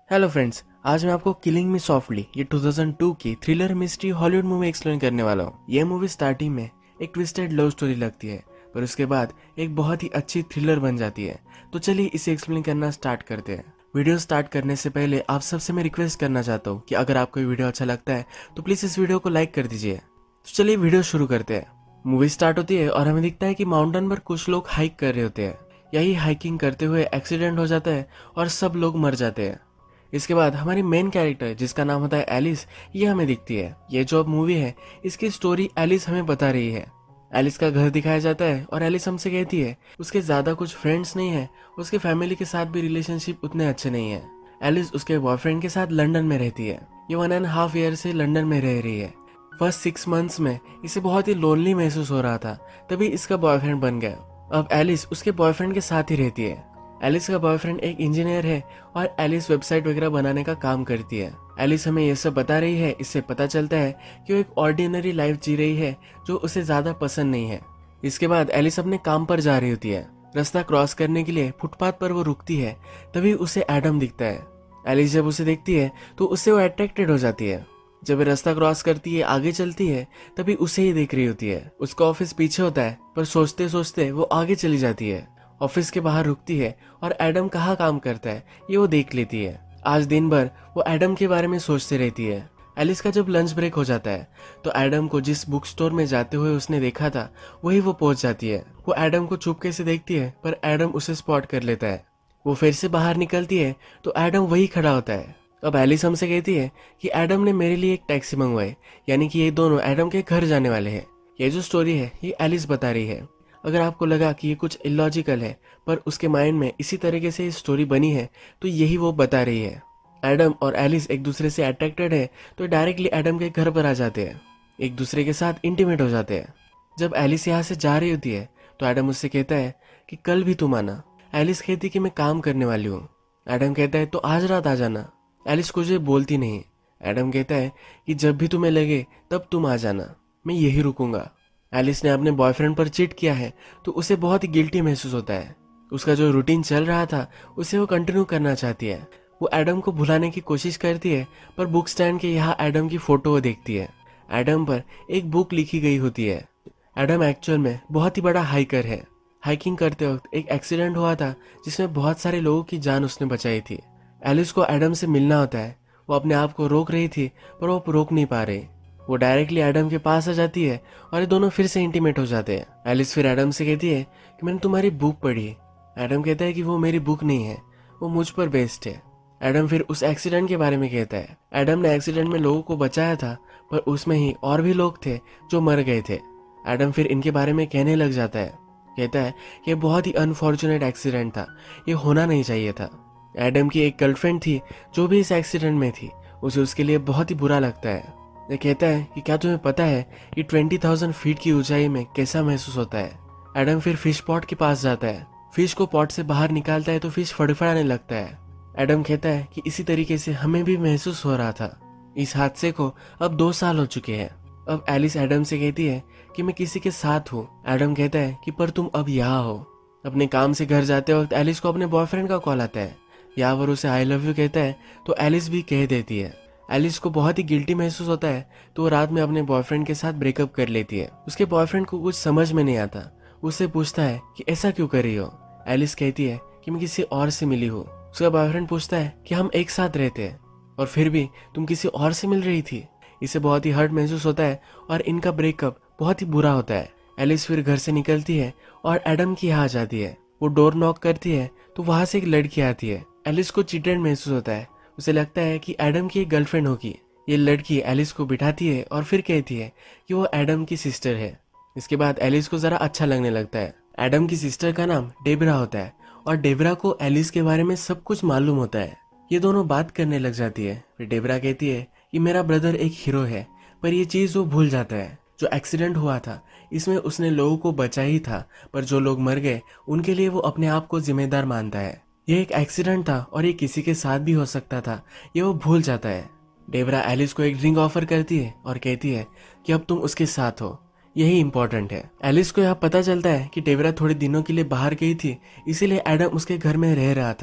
Hello friends, आज मैं आपको किलिंग मी सॉफ्टली ये 2002 की thriller mystery Hollywood movie explain करने वाला हूँ। ये मूवी स्टार्टिंग में एक ट्विस्टेड लव स्टोरी लगती है, पर उसके बाद एक बहुत ही अच्छी थ्रिलर बन जाती है। तो चलिए इसे एक्सप्लेन करना स्टार्ट करते हैं। वीडियो स्टार्ट करने से पहले आप सबसे मैं रिक्वेस्ट करना चाहता हूँ कि अगर आपको ये वीडियो अच्छा लगता है तो प्लीज इस वीडियो को लाइक कर दीजिए। तो चलिए वीडियो शुरू करते हैं। मूवी स्टार्ट होती है और हमें दिखता है कि माउंटेन पर कुछ लोग हाइक कर रहे होते हैं। यही हाइकिंग करते हुए एक्सीडेंट हो जाता है और सब लोग मर जाते हैं। इसके बाद हमारी मेन कैरेक्टर जिसका नाम होता है एलिस, ये हमें दिखती है। ये जो अब मूवी है इसकी स्टोरी एलिस हमें बता रही है। एलिस का घर दिखाया जाता है और एलिस हमसे कहती है उसके ज्यादा कुछ फ्रेंड्स नहीं है, उसके फैमिली के साथ भी रिलेशनशिप उतने अच्छे नहीं है। एलिस उसके बॉयफ्रेंड के साथ लंदन में रहती है। ये 1.5 ईयर से लंदन में रह रही है। फर्स्ट 6 मंथ्स में इसे बहुत ही लोनली महसूस हो रहा था, तभी इसका बॉयफ्रेंड बन गया। अब एलिस उसके बॉयफ्रेंड के साथ ही रहती है। एलिस का बॉयफ्रेंड एक इंजीनियर है और एलिस वेबसाइट वगैरह बनाने का काम करती है। एलिस हमें ये सब बता रही है। इससे पता चलता है कि वो एक ऑर्डिनरी लाइफ जी रही है जो उसे ज्यादा पसंद नहीं है। इसके बाद एलिस अपने काम पर जा रही होती है। रास्ता क्रॉस करने के लिए फुटपाथ पर वो रुकती है, तभी उसे एडम दिखता है। एलिस जब उसे देखती है तो उससे वो अट्रैक्टेड हो जाती है। जब वो रास्ता क्रॉस करती है, आगे चलती है, तभी उसे ही देख रही होती है। उसका ऑफिस पीछे होता है, पर सोचते सोचते वो आगे चली जाती है। ऑफिस के बाहर रुकती है और एडम कहाँ काम करता है ये वो देख लेती है। आज दिन भर वो एडम के बारे में सोचती रहती है। एलिस का जब लंच ब्रेक हो जाता है तो एडम को जिस बुक स्टोर में जाते हुए उसने देखा था वही वो पहुंच जाती है। वो एडम को चुपके से देखती है, पर एडम उसे स्पॉट कर लेता है। वो फिर से बाहर निकलती है तो एडम वही खड़ा होता है। अब एलिस हमसे कहती है कि एडम ने मेरे लिए एक टैक्सी मंगवाई, यानी कि ये दोनों एडम के घर जाने वाले हैं। ये जो स्टोरी है ये एलिस बता रही है। अगर आपको लगा कि ये कुछ इलॉजिकल है, पर उसके माइंड में इसी तरीके से स्टोरी बनी है, तो यही वो बता रही है। एडम और एलिस एक दूसरे से अट्रैक्टेड है तो डायरेक्टली एडम के घर पर आ जाते हैं, एक दूसरे के साथ इंटीमेट हो जाते हैं। जब एलिस यहाँ से जा रही होती है तो एडम उससे कहता है कि कल भी तुम आना। एलिस कहती कि मैं काम करने वाली हूँ। एडम कहता है तो आज रात आ जाना। एलिस कुछ भी बोलती नहीं। एडम कहता है कि जब भी तुम्हें लगे तब तुम आ जाना, मैं यही रुकूंगा। एलिस ने अपने बॉयफ्रेंड पर चीट किया है तो उसे बहुत ही गिल्टी महसूस होता है। उसका जो रूटीन चल रहा था उसे वो कंटिन्यू करना चाहती है। वो एडम को भुलाने की कोशिश करती है, पर बुक स्टैंड के यहाँ एडम की फोटो वो देखती है। एडम पर एक बुक लिखी गई होती है। एडम एक्चुअल में बहुत ही बड़ा हाइकर है। हाइकिंग करते वक्त एक एक्सीडेंट हुआ था जिसमें बहुत सारे लोगों की जान उसने बचाई थी। एलिस को एडम से मिलना होता है। वो अपने आप को रोक रही थी, पर वो रोक नहीं पा रही। वो डायरेक्टली एडम के पास आ जाती है और ये दोनों फिर से इंटीमेट हो जाते हैं। एलिस फिर एडम से कहती है कि मैंने तुम्हारी बुक पढ़ी। एडम कहता है कि वो मेरी बुक नहीं है, वो मुझ पर बेस्ड है। एडम फिर उस एक्सीडेंट के बारे में कहता है। एडम ने एक्सीडेंट में लोगों को बचाया था, पर उसमें ही और भी लोग थे जो मर गए थे। एडम फिर इनके बारे में कहने लग जाता है। कहता है कि ये बहुत ही अनफॉर्चुनेट एक्सीडेंट था, ये होना नहीं चाहिए था। एडम की एक गर्लफ्रेंड थी जो भी इस एक्सीडेंट में थी, उसे उसके लिए बहुत ही बुरा लगता है। ये कहता है कि क्या तुम्हें पता है कि 20,000 फीट की ऊंचाई में कैसा महसूस होता है। एडम फिर फिश पॉट के पास जाता है। फिश को पॉट से बाहर निकालता है तो फिश फड़फड़ाने लगता है। एडम कहता है कि इसी तरीके से हमें भी महसूस हो रहा था। इस हादसे को अब 2 साल हो चुके हैं। अब एलिस एडम से कहती है कि मैं किसी के साथ हूँ। एडम कहता है कि पर तुम अब यहाँ हो। अपने काम से घर जाते वक्त एलिस को अपने बॉयफ्रेंड का कॉल आता है। यहाँ पर उसे आई लव यू कहता है तो एलिस भी कह देती है। एलिस को बहुत ही गिल्टी महसूस होता है तो वो रात में अपने बॉयफ्रेंड के साथ ब्रेकअप कर लेती है। उसके बॉयफ्रेंड को कुछ समझ में नहीं आता। उससे पूछता है कि ऐसा क्यों कर रही हो। एलिस कहती है कि मैं किसी और से मिली हूँ। उसका बॉयफ्रेंड पूछता है कि हम एक साथ रहते हैं और फिर भी तुम किसी और से मिल रही थी। इसे बहुत ही हर्ट महसूस होता है और इनका ब्रेकअप बहुत ही बुरा होता है। एलिस फिर घर से निकलती है और एडम की यहाँ आ जाती है। वो डोर नॉक करती है तो वहां से एक लड़की आती है। एलिस को चीटेड महसूस होता है। उसे लगता है कि एडम की एक गर्लफ्रेंड होगी। ये लड़की एलिस को बिठाती है और फिर कहती है कि वो एडम की सिस्टर है। इसके बाद एलिस को जरा अच्छा लगने लगता है। एडम की सिस्टर का नाम डेबरा होता है और डेबरा को एलिस के बारे में सब कुछ मालूम होता है। ये दोनों बात करने लग जाती है। फिर डेबरा कहती है कि मेरा ब्रदर एक हीरो है, पर ये चीज वो भूल जाता है। जो एक्सीडेंट हुआ था इसमें उसने लोगों को बचा ही था, पर जो लोग मर गए उनके लिए वो अपने आप को जिम्मेदार मानता है। यह एक एक्सीडेंट था और ये किसी के साथ भी हो सकता था, ये वो भूल जाता है। डेबरा एलिस को एक ड्रिंक ऑफर करती है और कहती है कि अब तुम उसके साथ हो, यही इंपॉर्टेंट है। एलिस को यहाँ पता चलता है कि डेबरा थोड़े दिनों के लिए बाहर गई थी, इसीलिए एडम उसके घर में रह रहा था।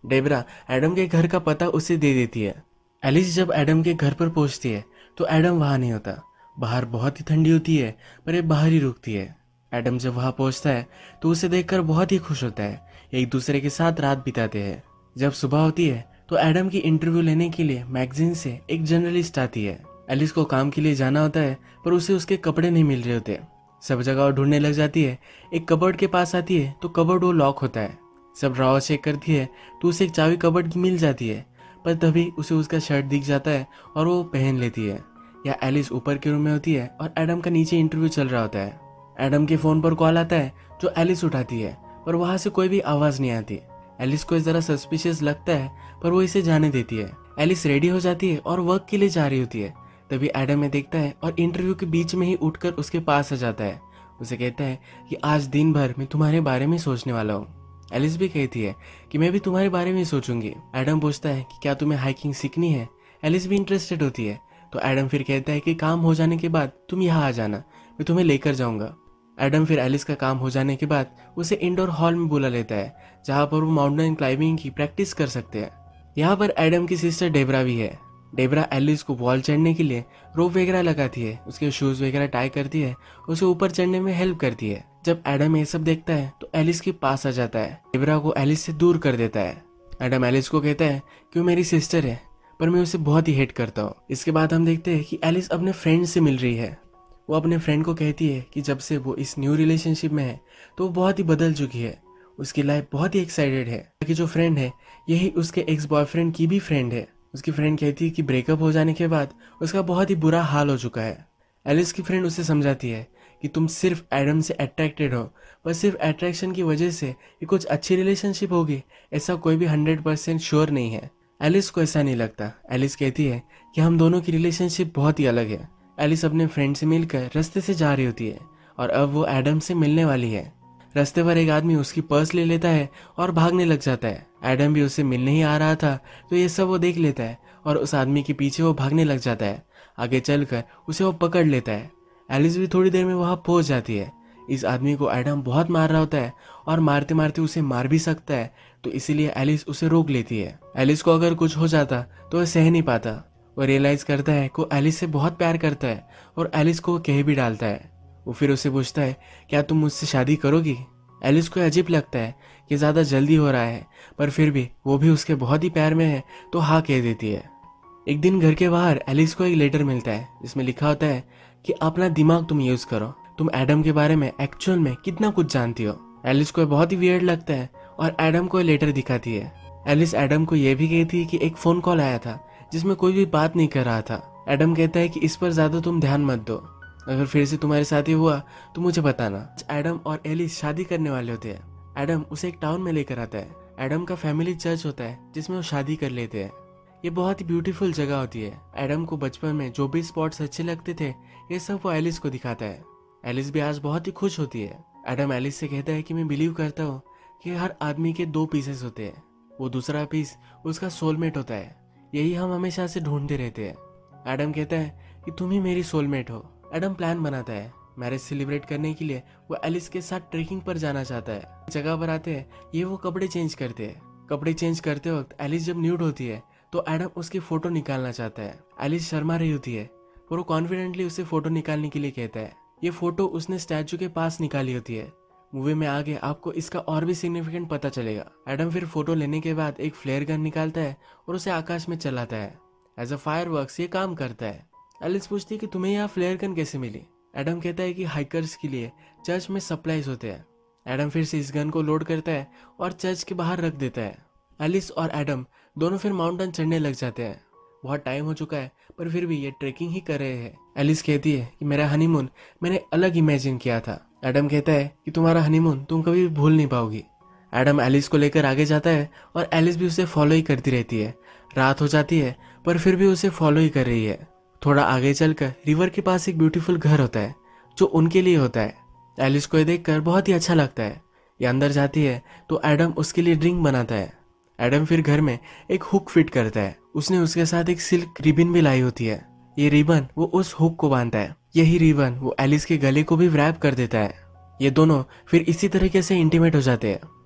डेबरा एडम के घर का पता उसे दे देती है। एलिस जब एडम के घर पर पहुंचती है तो एडम वहां नहीं होता। बाहर बहुत ही ठंडी होती है पर ये बाहर ही रुकती है। एडम जब वहां पहुंचता है तो उसे देखकर बहुत ही खुश होता है। एक दूसरे के साथ रात बिताते हैं। जब सुबह होती है तो एडम की इंटरव्यू लेने के लिए मैगजीन से एक जर्नलिस्ट आती है। एलिस को काम के लिए जाना होता है पर उसे उसके कपड़े नहीं मिल रहे होते। सब जगह वो ढूंढने लग जाती है। एक कबर्ड के पास आती है तो कबर्ड वो लॉक होता है। सब ड्रॉवर चेक करती है तो उसे एक चाबी कबर्ड की मिल जाती है, पर तभी उसे उसका शर्ट दिख जाता है और वो पहन लेती है। या एलिस ऊपर के रूम में होती है और एडम का नीचे इंटरव्यू चल रहा होता है। एडम के फोन पर कॉल आता है जो एलिस उठाती है, पर वहां से कोई भी आवाज नहीं आती। एलिस को जरा सस्पिशियस लगता है पर वो इसे जाने देती है। एलिस रेडी हो जाती है और वर्क के लिए जा रही होती है। तभी एडम में देखता है और इंटरव्यू के बीच में ही उठकर उसके पास आ जाता है। उसे कहता है कि आज दिन भर मैं तुम्हारे बारे में सोचने वाला हूँ। एलिस भी कहती है कि मैं भी तुम्हारे बारे में सोचूंगी। एडम पूछता है कि क्या तुम्हें हाइकिंग सीखनी है। एलिस भी इंटरेस्टेड होती है तो एडम फिर कहता है कि काम हो जाने के बाद तुम यहाँ आ जाना, मैं तुम्हें लेकर जाऊंगा। एडम फिर एलिस का काम हो जाने के बाद उसे इंडोर हॉल में बुला लेता है जहाँ पर वो माउंटेन क्लाइंबिंग की प्रैक्टिस कर सकते हैं। यहाँ पर एडम की सिस्टर डेबरा भी है। डेबरा एलिस को वॉल चढ़ने के लिए रोप वगैरह लगाती है, उसके शूज वगैरह टाई करती है, उसे ऊपर चढ़ने में हेल्प करती है। जब एडम ये सब देखता है तो एलिस के पास आ जाता है। डेबरा को एलिस से दूर कर देता है। एडम एलिस को कहता है कि वो मेरी सिस्टर है पर मैं उसे बहुत ही हेट करता हूँ। इसके बाद हम देखते हैं कि एलिस अपने फ्रेंड से मिल रही है। वो अपने फ्रेंड को कहती है कि जब से वो इस न्यू रिलेशनशिप में है तो वो बहुत ही बदल चुकी है। उसकी लाइफ बहुत ही एक्साइटेड है कि जो फ्रेंड है यही उसके एक्स बॉयफ्रेंड की भी फ्रेंड है। उसकी फ्रेंड कहती है कि ब्रेकअप हो जाने के बाद उसका बहुत ही बुरा हाल हो चुका है। एलिस की फ्रेंड उसे समझाती है कि तुम सिर्फ एडम से अट्रैक्टेड हो, पर सिर्फ अट्रैक्शन की वजह से ये कुछ अच्छी रिलेशनशिप होगी ऐसा कोई भी 100% श्योर नहीं है। एलिस को ऐसा नहीं लगता। एलिस कहती है कि हम दोनों की रिलेशनशिप बहुत ही अलग है। एलिस अपने फ्रेंड से मिलकर रास्ते से जा रही होती है और अब वो एडम से मिलने वाली है। रास्ते पर एक आदमी उसकी पर्स ले लेता है और भागने लग जाता है। एडम भी उससे मिलने ही आ रहा था तो ये सब वो देख लेता है और उस आदमी के पीछे वो भागने लग जाता है। आगे चलकर उसे वो पकड़ लेता है। एलिस भी थोड़ी देर में वहां पहुंच जाती है। इस आदमी को एडम बहुत मार रहा होता है और मारते मारते उसे मार भी सकता है, तो इसीलिए एलिस उसे रोक लेती है। एलिस को अगर कुछ हो जाता तो वह सह नहीं पाता। वो रियलाइज करता है कि एलिस से बहुत प्यार करता है और एलिस को कह भी डालता है। वो फिर उसे पूछता है क्या तुम मुझसे शादी करोगी। एलिस को अजीब लगता है कि ज्यादा जल्दी हो रहा है, पर फिर भी वो भी उसके बहुत ही प्यार में है तो हाँ कह देती है। एक दिन घर के बाहर एलिस को एक लेटर मिलता है जिसमें लिखा होता है कि अपना दिमाग तुम यूज करो, तुम एडम के बारे में एक्चुअल में कितना कुछ जानती हो। एलिस को बहुत ही वियर्ड लगता है और एडम को लेटर दिखाती है। एलिस एडम को यह भी कहती है कि एक फोन कॉल आया था जिसमें कोई भी बात नहीं कर रहा था। एडम कहता है कि इस पर ज्यादा तुम ध्यान मत दो, अगर फिर से तुम्हारे साथ ही हुआ तो मुझे बताना। एडम और एलिस शादी करने वाले होते हैं। एडम उसे एक टाउन में लेकर आता है। एडम का फैमिली चर्च होता है जिसमें वो शादी कर लेते हैं। ये बहुत ही ब्यूटीफुल जगह होती है। एडम को बचपन में जो भी स्पॉट्स अच्छे लगते थे ये सब वो एलिस को दिखाता है। एलिस भी आज बहुत ही खुश होती है। एडम एलिस से कहता है कि मैं बिलीव करता हूँ कि हर आदमी के दो पीसेस होते हैं, वो दूसरा पीस उसका सोलमेट होता है, यही हम हमेशा से ढूंढते रहते हैं। एडम कहता है कि तुम ही मेरी सोलमेट हो। एडम प्लान बनाता है। मैरिज सेलिब्रेट करने के लिए वो एलिस के साथ ट्रेकिंग पर जाना चाहता है। जगह पर आते हैं ये वो कपड़े चेंज करते हैं। कपड़े चेंज करते वक्त एलिस जब न्यूड होती है तो एडम उसकी फोटो निकालना चाहता है। एलिस शर्मा रही होती है और वो कॉन्फिडेंटली उसे फोटो निकालने के लिए कहता है। ये फोटो उसने स्टैचू के पास निकाली होती है। मूवी में आगे आपको इसका और भी सिग्निफिकेंट पता चलेगा। एडम फिर फोटो लेने के बाद एक फ्लेयर गन निकालता है और उसे आकाश में चलाता है। एज अ फायरवर्क्स ये काम करता है। एलिस पूछती है कि तुम्हें यहाँ फ्लेयर गन कैसे मिली। एडम कहता है कि हाइकर्स के लिए चर्च में सप्लाईज होते हैं। एडम फिर से इस गन को लोड करता है और चर्च के बाहर रख देता है। एलिस और एडम दोनों फिर माउंटेन चढ़ने लग जाते हैं। बहुत टाइम हो चुका है पर फिर भी ये ट्रेकिंग ही कर रहे हैं। एलिस कहती है कि मेरा हनीमून मैंने अलग इमेजिन किया था। एडम कहता है कि तुम्हारा हनीमून तुम कभी भी भूल नहीं पाओगी। एडम एलिस को लेकर आगे जाता है और एलिस भी उसे फॉलो ही करती रहती है। रात हो जाती है पर फिर भी उसे फॉलो ही कर रही है। थोड़ा आगे चलकर रिवर के पास एक ब्यूटीफुल घर होता है जो उनके लिए होता है। एलिस को ये देखकर बहुत ही अच्छा लगता है। ये अंदर जाती है तो एडम उसके लिए ड्रिंक बनाता है। एडम फिर घर में एक हुक फिट करता है। उसने उसके साथ एक सिल्क रिबन भी लाई होती है। ये रिबन वो उस हुक को बांधता है। यही रिबन वो एलिस के गले को भी रैप कर देता है। ये दोनों फिर इसी तरीके से इंटीमेट हो जाते हैं।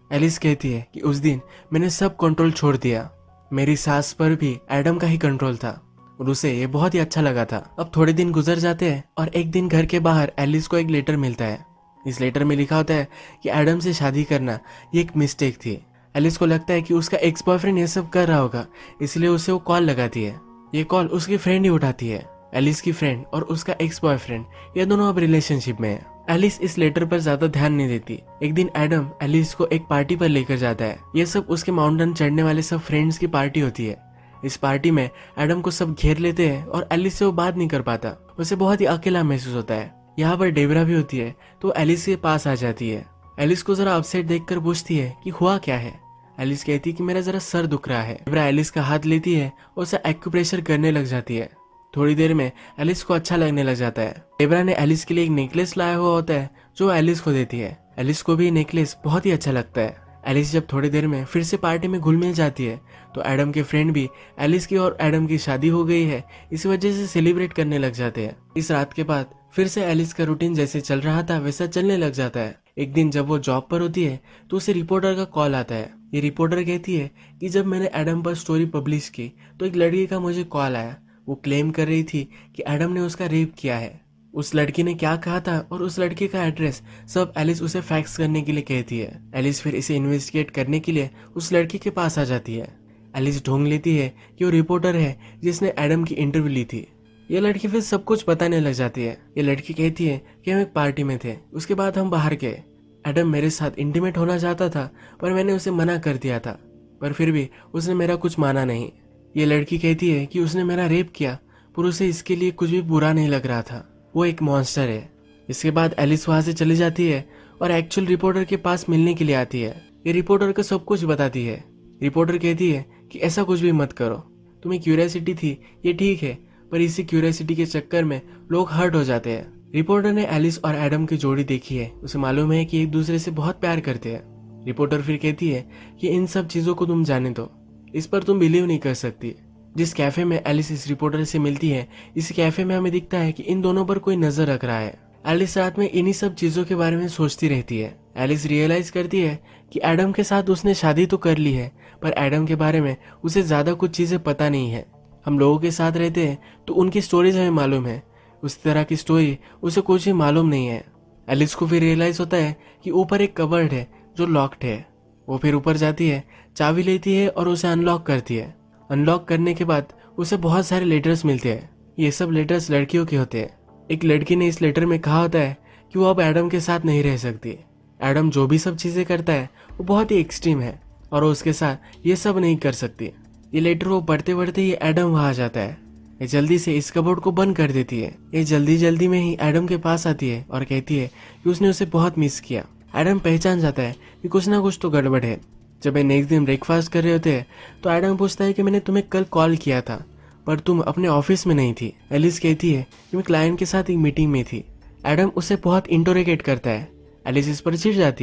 एलिस कहती है कि उस दिन मैंने सब कंट्रोल छोड़ दिया, मेरी सांस पर भी एडम का ही कंट्रोल था और उसे ये बहुत ही अच्छा लगा था। अब थोड़े दिन गुजर जाते हैं और एक दिन घर के बाहर एलिस को एक लेटर मिलता है। इस लेटर में लिखा होता है कि एडम से शादी करना ये एक मिस्टेक थी। एलिस को लगता है कि उसका एक्स बॉयफ्रेंड ये सब कर रहा होगा, इसलिए उसे वो कॉल लगाती है। ये कॉल उसकी फ्रेंड ही उठाती है। एलिस की फ्रेंड और उसका एक्स बॉयफ्रेंड ये दोनों अब रिलेशनशिप में है। एलिस इस लेटर पर ज्यादा ध्यान नहीं देती। एक दिन एडम एलिस को एक पार्टी पर लेकर जाता है। ये सब उसके माउंटेन चढ़ने वाले सब फ्रेंड्स की पार्टी होती है। इस पार्टी में एडम को सब घेर लेते हैं और एलिस से वो बात नहीं कर पाता। उसे बहुत ही अकेला महसूस होता है। यहाँ पर डेबरा भी होती है तो एलिस के पास आ जाती है। एलिस को जरा अपसेट देखकर पूछती है कि हुआ क्या है। एलिस कहती है कि मेरा जरा सर दुख रहा है। डेबरा एलिस का हाथ लेती है और उसे एक्यूप्रेशर करने लग जाती है। थोड़ी देर में एलिस को अच्छा लगने लग जाता है। डेबरा ने एलिस के लिए एक नेकलेस लाया हुआ होता है जो एलिस को देती है। एलिस को भी नेकलेस बहुत ही अच्छा लगता है। एलिस जब थोड़ी देर में फिर से पार्टी में घुल मिल जाती है तो एडम के फ्रेंड भी एलिस की और एडम की शादी हो गई है इस वजह से सेलिब्रेट करने लग जाते हैं। इस रात के बाद फिर से एलिस का रूटीन जैसे चल रहा था वैसा चलने लग जाता है। एक दिन जब वो जॉब पर होती है तो उसे रिपोर्टर का कॉल आता है। ये रिपोर्टर कहती है कि जब मैंने एडम पर स्टोरी पब्लिश की तो एक लड़की का मुझे कॉल आया। वो क्लेम कर रही थी कि एडम ने उसका रेप किया है। उस लड़की ने क्या कहा था और उस लड़की का एड्रेस सब एलिस उसे फैक्स करने के लिए कहती है। एलिस फिर इसे इन्वेस्टिगेट करने के लिए उस लड़की के पास आ जाती है। एलिस ढूंढ लेती है कि वो रिपोर्टर है जिसने एडम की इंटरव्यू ली थी। ये लड़की फिर सब कुछ बताने लग जाती है। ये लड़की कहती है कि हम एक पार्टी में थे, उसके बाद हम बाहर गए। एडम मेरे साथ इंटीमेट होना चाहता था पर मैंने उसे मना कर दिया था, पर फिर भी उसने मेरा कुछ माना नहीं। ये लड़की कहती है कि उसने मेरा रेप किया पर उसे इसके लिए कुछ भी बुरा नहीं लग रहा था, वो एक मॉन्स्टर है। इसके बाद एलिस वहां से चली जाती है और एक्चुअल रिपोर्टर के पास मिलने के लिए आती है। ये रिपोर्टर को सब कुछ बताती है। रिपोर्टर कहती है कि ऐसा कुछ भी मत करो, तुम्हें क्यूरियोसिटी थी ये ठीक है, पर इसी क्यूरियोसिटी के चक्कर में लोग हर्ट हो जाते हैं। रिपोर्टर ने एलिस और एडम की जोड़ी देखी है, उसे मालूम है कि एक दूसरे से बहुत प्यार करते हैं। रिपोर्टर फिर कहती है कि इन सब चीजों को तुम जाने दो, इस पर तुम बिलीव नहीं कर सकती। जिस कैफे में एलिस इस रिपोर्टर से मिलती है, इस कैफे में हमें दिखता है कि इन दोनों पर कोई नजर रख रहा है। एलिस रात में इन्हीं सब चीजों के बारे में सोचती रहती है। एलिस रियलाइज करती है कि एडम के साथ उसने शादी तो कर ली है पर एडम के बारे में उसे ज्यादा कुछ चीजें पता नहीं है। हम लोगों के साथ रहते हैं तो उनकी स्टोरीज हमें मालूम है, उस तरह की स्टोरी उसे कुछ भी मालूम नहीं है। एलिस को फिर रियलाइज होता है कि ऊपर एक कबर्ड है जो लॉक्ड है। वो फिर ऊपर जाती है, चाबी लेती है और उसे अनलॉक करती है। अनलॉक करने के बाद उसे बहुत सारे लेटर्स मिलते हैं। ये सब लेटर्स लड़कियों के होते हैं। एक लड़की ने इस लेटर में कहा होता है कि वो अब एडम के साथ नहीं रह सकती। एडम जो भी सब चीजें करता है वो बहुत ही एक्सट्रीम है और वो उसके साथ ये सब नहीं कर सकती। ये लेटर वो पढ़ते पढ़ते ही एडम वहां आ जाता है। ये जल्दी से इस कबोर्ड को बंद कर देती है। ये जल्दी जल्दी में ही एडम के पास आती है और कहती है कि उसने उसे बहुत मिस किया। एडम पहचान जाता है कि कुछ ना कुछ तो गड़बड़ है। जब वे नेक्स्ट दिन ब्रेकफास्ट कर रहे होते हैं तो एडम पूछता है कि मैंने तुम्हें कल कॉल किया था पर तुम अपने ऑफिस में नहीं थी। एलिस कहती है कि मैं क्लाइंट के साथ एक मीटिंग में थी। एडम उसे बहुत इंटरोगेट करता है। एलिस इस पर चिढ़ जाती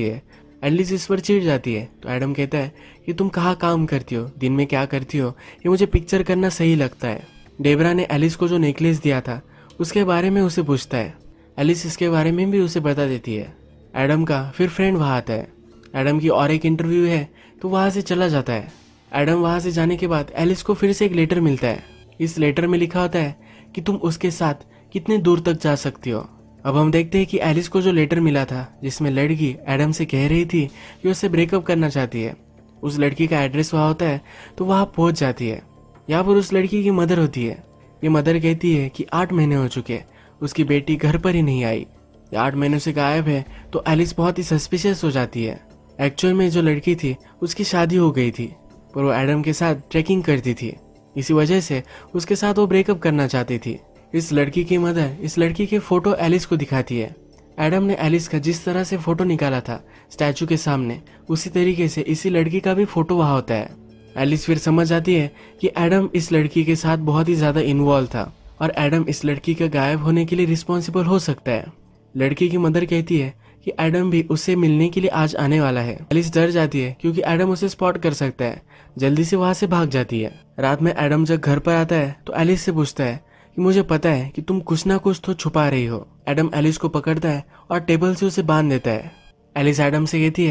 है तो एडम कहता है कि तुम कहाँ काम करती हो, दिन में क्या करती हो, ये मुझे पिक्चर करना सही लगता है। डेबरा ने एलिस को जो नेकलेस दिया था उसके बारे में उसे पूछता है। एलिस इसके बारे में भी उसे बता देती है। एडम का फिर फ्रेंड वहां आता है। एडम की और एक इंटरव्यू है तो वहां से चला जाता है। एडम वहां से जाने के बाद एलिस को फिर से एक लेटर मिलता है। इस लेटर में लिखा होता है कि तुम उसके साथ कितने दूर तक जा सकती हो। अब हम देखते हैं कि एलिस को जो लेटर मिला था जिसमें लड़की एडम से कह रही थी कि उससे ब्रेकअप करना चाहती है, उस लड़की का एड्रेस वहां होता है तो वहां पहुंच जाती है। यहाँ पर उस लड़की की मदर होती है। ये मदर कहती है कि 8 महीने हो चुके, उसकी बेटी घर पर ही नहीं आई, 8 महीनों से गायब है। तो एलिस बहुत ही सस्पिशियस हो जाती है। एक्चुअल में जो लड़की थी उसकी शादी हो गई थी पर वो एडम के साथ ट्रैकिंग करती थी, इसी वजह से उसके साथ वो ब्रेकअप करना चाहती थी। इस लड़की की मदर इस लड़की के फोटो एलिस को दिखाती है। एडम ने एलिस का जिस तरह से फोटो निकाला था स्टैचू के सामने, उसी तरीके से इसी लड़की का भी फोटो वहां होता है। एलिस फिर समझ जाती है कि एडम इस लड़की के साथ बहुत ही ज्यादा इन्वॉल्व था और एडम इस लड़की के गायब होने के लिए रिस्पॉन्सिबल हो सकता है। लड़की की मदर कहती है कि एडम भी उससे मिलने के लिए आज आने वाला है। एलिस डर जाती है क्योंकि एडम उसे स्पॉट कर सकता है। जल्दी से वहां से भाग जाती है। रात में एडम जब घर पर आता है तो एलिस से पूछता है कि मुझे पता है कि तुम कुछ ना कुछ तो छुपा रही हो। एडम एलिस को पकड़ता है और टेबल से उसे बांध देता है। एलिस एडम से कहती है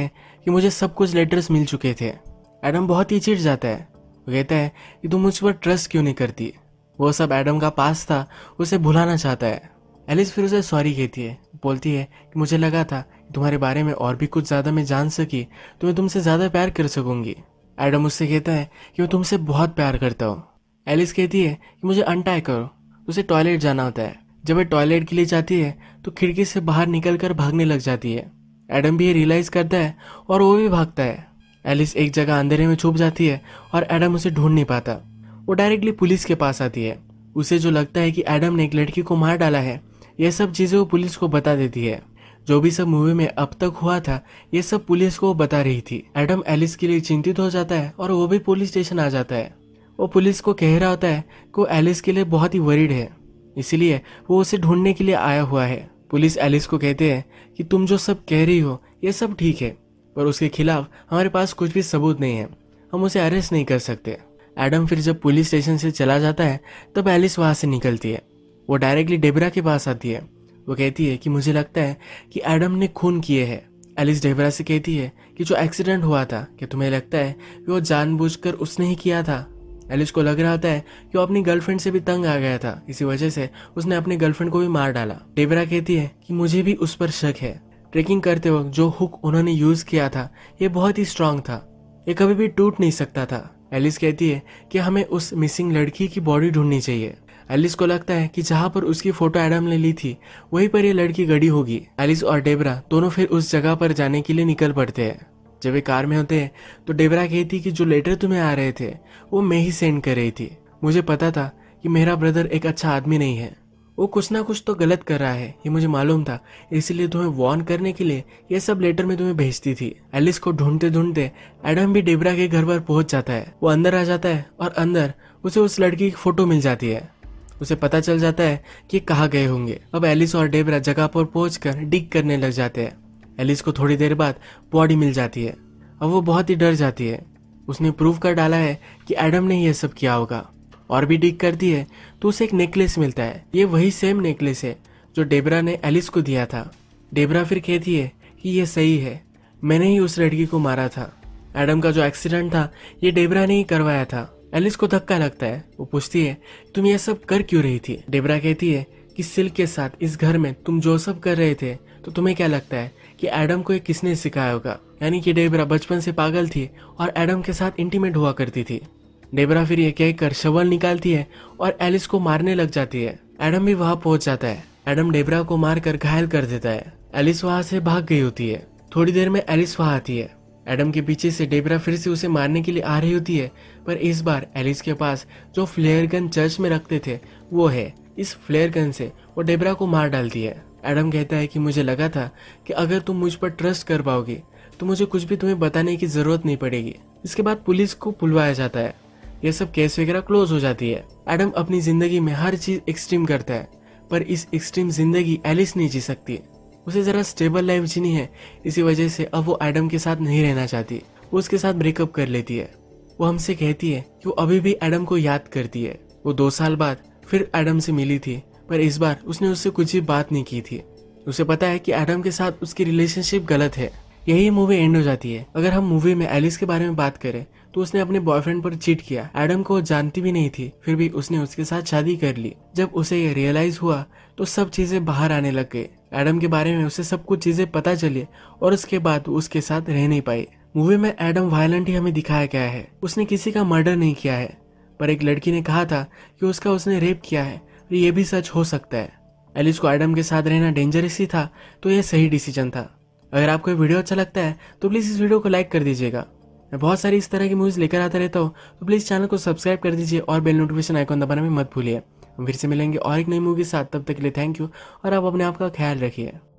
कि मुझे सब कुछ लेटर्स मिल चुके थे। एडम बहुत ही चिढ़ जाता है। वो कहता है कि तुम मुझ पर ट्रस्ट क्यों नहीं करती। वो सब एडम का पास था, उसे भुलाना चाहता है। एलिस फिर उसे सॉरी कहती है, बोलती है कि मुझे लगा था कि तुम्हारे बारे में और भी कुछ ज़्यादा मैं जान सकी तो मैं तुमसे ज़्यादा प्यार कर सकूंगी। एडम उससे कहता है कि मैं तुमसे बहुत प्यार करता हूँ। एलिस कहती है कि मुझे अनटाई करो। उसे टॉयलेट जाना होता है। जब वह टॉयलेट के लिए जाती है तो खिड़की से बाहर निकलकर भागने लग जाती है। एडम भी ये रियलाइज करता है और वो भी भागता है। एलिस एक जगह अंधेरे में छुप जाती है और एडम उसे ढूंढ नहीं पाता। वो डायरेक्टली पुलिस के पास आती है। उसे जो लगता है कि एडम ने एक लड़की को मार डाला है, यह सब चीज़ें वो पुलिस को बता देती है। जो भी सब मूवी में अब तक हुआ था ये सब पुलिस को बता रही थी। एडम एलिस के लिए चिंतित हो जाता है और वो भी पुलिस स्टेशन आ जाता है। वो पुलिस को कह रहा होता है कि वो एलिस के लिए बहुत ही वरीड है, इसलिए वो उसे ढूंढने के लिए आया हुआ है। पुलिस एलिस को कहते हैं कि तुम जो सब कह रही हो ये सब ठीक है, पर उसके खिलाफ हमारे पास कुछ भी सबूत नहीं है, हम उसे अरेस्ट नहीं कर सकते। एडम फिर जब पुलिस स्टेशन से चला जाता है तब एलिस वहां से निकलती है। वो डायरेक्टली डेबरा के पास आती है। वो कहती है कि मुझे लगता है कि एडम ने खून किए है। एलिस डेबरा से कहती है कि जो एक्सीडेंट हुआ था, क्या तुम्हें लगता है कि वो जानबूझकर उसने ही किया था। एलिस को लग रहा होता है कि वो अपनी गर्लफ्रेंड से भी तंग आ गया था, इसी वजह से उसने अपनी गर्लफ्रेंड को भी मार डाला। डेबरा कहती है कि मुझे भी उस पर शक है। ट्रेकिंग करते वक्त जो हुक उन्होंने यूज किया था ये बहुत ही स्ट्रांग था, ये कभी भी टूट नहीं सकता था। एलिस कहती है कि हमें उस मिसिंग लड़की की बॉडी ढूंढनी चाहिए। एलिस को लगता है कि जहां पर उसकी फोटो एडम ने ली थी वहीं पर ये लड़की गड़ी होगी। एलिस और डेबरा दोनों फिर उस जगह पर जाने के लिए निकल पड़ते हैं। जब वे कार में होते हैं तो डेबरा कहती कि जो लेटर तुम्हें आ रहे थे वो मैं ही सेंड कर रही थी। मुझे पता था कि मेरा ब्रदर एक अच्छा आदमी नहीं है, वो कुछ ना कुछ तो गलत कर रहा है, ये मुझे मालूम था, इसलिए तुम्हें वार्न करने के लिए ये सब लेटर में तुम्हें भेजती थी। एलिस को ढूंढते ढूंढते एडम भी डेबरा के घर पर पहुंच जाता है। वो अंदर आ जाता है और अंदर उसे उस लड़की की फोटो मिल जाती है। उसे पता चल जाता है कि कहाँ गए होंगे। अब एलिस और डेबरा जगह पर पहुंचकर डिग करने लग जाते हैं। एलिस को थोड़ी देर बाद बॉडी मिल जाती है। अब वो बहुत ही डर जाती है। उसने प्रूव कर डाला है कि एडम ने यह सब किया होगा। और भी डिग करती है तो उसे एक नेकलेस मिलता है। ये वही सेम नेकलेस है जो डेबरा ने एलिस को दिया था। डेबरा फिर कहती है कि ये सही है, मैंने ही उस लड़की को मारा था। एडम का जो एक्सीडेंट था ये डेबरा ने ही करवाया था। एलिस को धक्का लगता है। वो पूछती है तुम ये सब कर क्यों रही थी। डेबरा कहती है कि सिल्क के साथ इस घर में तुम जो सब कर रहे थे तो तुम्हें क्या लगता है कि एडम को ये किसने सिखाया होगा। यानी कि डेबरा बचपन से पागल थी और एडम के साथ इंटीमेट हुआ करती थी। डेबरा फिर ये कहकर शवल निकालती है और एलिस को मारने लग जाती है। एडम भी वहां पहुंच जाता है। एडम डेबरा को मारकर घायल कर देता है। एलिस वहां से भाग गई होती है। थोड़ी देर में एलिस वहां आती है। एडम के पीछे से डेबरा फिर से उसे मारने के लिए आ रही होती है, पर इस बार एलिस के पास जो फ्लेयर गन चर्च में रखते थे वो है। इस फ्लेयर गन से वो डेबरा को मार डालती है। एडम कहता है कि मुझे लगा था कि अगर तुम मुझ पर ट्रस्ट कर पाओगी तो मुझे कुछ भी तुम्हें बताने की जरूरत नहीं पड़ेगी। इसके बाद पुलिस को बुलवाया जाता है। यह सब केस वगैरह क्लोज हो जाती है। एडम अपनी जिंदगी में हर चीज एक्सट्रीम करता है, पर इस एक्सट्रीम जिंदगी एलिस नहीं जी सकती। उसे जरा स्टेबल लाइफ जीनी है, इसी वजह से अब वो एडम के साथ नहीं रहना चाहती। वो उसके साथ ब्रेकअप कर लेती है। वो हमसे कहती है कि वो अभी भी एडम को याद करती है। वो 2 साल बाद फिर एडम से मिली थी, पर इस बार उसने उससे कुछ भी बात नहीं की थी। उसे पता है कि एडम के साथ उसकी रिलेशनशिप गलत है। यही मूवी एंड हो जाती है। अगर हम मूवी में एलिस के बारे में बात करें तो उसने अपने बॉयफ्रेंड पर चीट किया। एडम को जानती भी नहीं थी, फिर भी उसने उसके साथ शादी कर ली। जब उसे ये रियलाइज हुआ तो सब चीजें बाहर आने लग गई। एडम के बारे में उसे सब कुछ चीजें पता चली और उसके बाद वो उसके साथ रह नहीं पाई। मूवी में एडम वायलेंट ही हमें दिखाया गया है। उसने किसी का मर्डर नहीं किया है, पर एक लड़की ने कहा था कि उसने रेप किया है। ये भी सच हो सकता है। एलिस को एडम के साथ रहना डेंजरस ही था, तो यह सही डिसीजन था। अगर आपको ये वीडियो अच्छा लगता है तो प्लीज़ इस वीडियो को लाइक कर दीजिएगा। मैं बहुत सारी इस तरह की मूवीज़ लेकर आता रहता हूँ, तो प्लीज़ चैनल को सब्सक्राइब कर दीजिए और बेल नोटिफिकेशन आइकॉन दबाना भी मत भूलिए। हम फिर से मिलेंगे और एक नई मूवी के साथ। तब तक के लिए थैंक यू और आप अपने आप का ख्याल रखिए।